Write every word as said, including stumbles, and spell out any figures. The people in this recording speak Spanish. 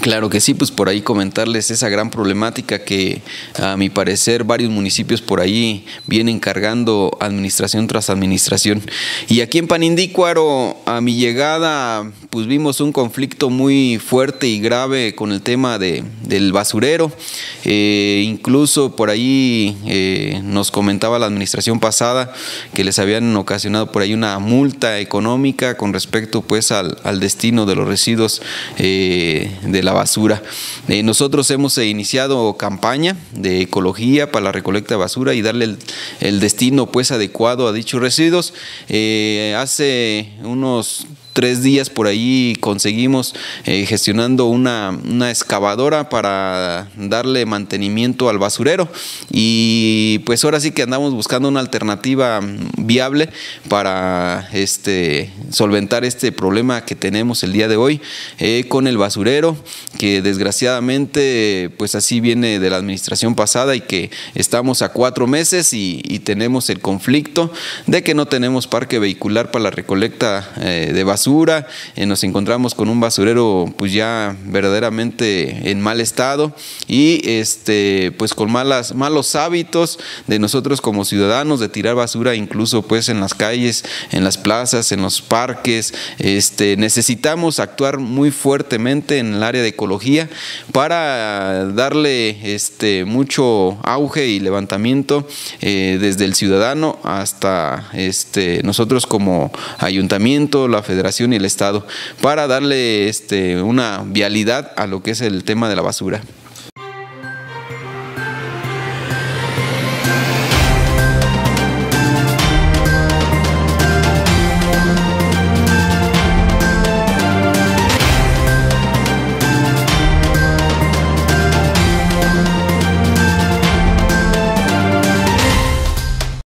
Claro que sí, pues por ahí comentarles esa gran problemática que a mi parecer varios municipios por ahí vienen cargando administración tras administración. Y aquí en Panindícuaro, a mi llegada, pues vimos un conflicto muy fuerte y grave con el tema de, del basurero. Eh, incluso por ahí eh, nos comentaba la administración pasada que les habían ocasionado por ahí una multa económica con respecto pues al, al destino de los residuos eh, de la basura. Eh, nosotros hemos iniciado campaña de ecología para la recolecta de basura y darle el, el destino pues adecuado a dichos residuos. Eh, hace unos tres días por ahí conseguimos eh, gestionando una, una excavadora para darle mantenimiento al basurero, y pues ahora sí que andamos buscando una alternativa viable para este, solventar este problema que tenemos el día de hoy eh, con el basurero, que desgraciadamente pues así viene de la administración pasada y que estamos a cuatro meses y, y tenemos el conflicto de que no tenemos parque vehicular para la recolecta eh, de basura. Eh, nos encontramos con un basurero pues ya verdaderamente en mal estado y este pues con malas malos hábitos de nosotros como ciudadanos de tirar basura incluso pues en las calles, en las plazas, en los parques. Este necesitamos actuar muy fuertemente en el área de ecología para darle este mucho auge y levantamiento eh, desde el ciudadano hasta este nosotros como ayuntamiento, la federación y el estado, para darle este, una vialidad a lo que es el tema de la basura.